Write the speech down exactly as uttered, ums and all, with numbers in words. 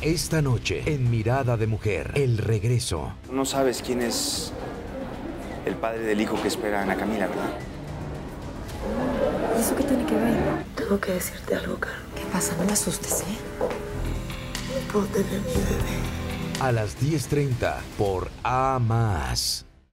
Esta noche, en Mirada de Mujer, el regreso. No sabes quién es el padre del hijo que espera Ana Camila, ¿verdad? ¿Y eso qué tiene que ver? Tengo que decirte algo, Carmen. ¿Qué pasa? No me asustes, ¿eh? No puedo tener mi bebé. A las diez treinta por A Más.